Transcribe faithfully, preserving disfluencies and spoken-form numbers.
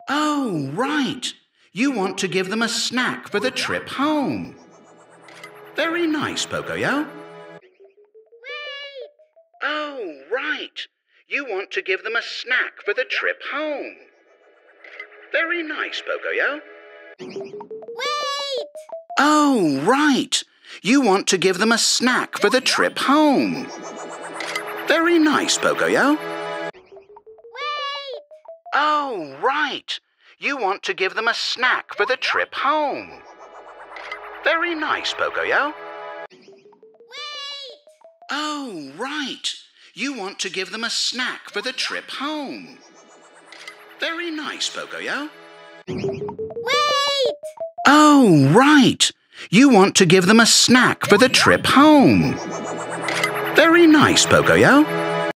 Oh, right. You want to give them a snack for the trip home. Very nice, Pocoyo. Oh, right. You want to give them a snack for the trip home. Very nice, Pocoyo. Wait! Oh, right. You want to give them a snack for the trip home. Very nice, Pocoyo. Wait! Oh, right. You want to give them a snack for the trip home. Very nice, Pocoyo. Wait! Oh, right. You want to give them a snack for the trip home. Very nice, Pocoyo. Wait! Oh, right. You want to give them a snack for the trip home. Very nice, Pocoyo.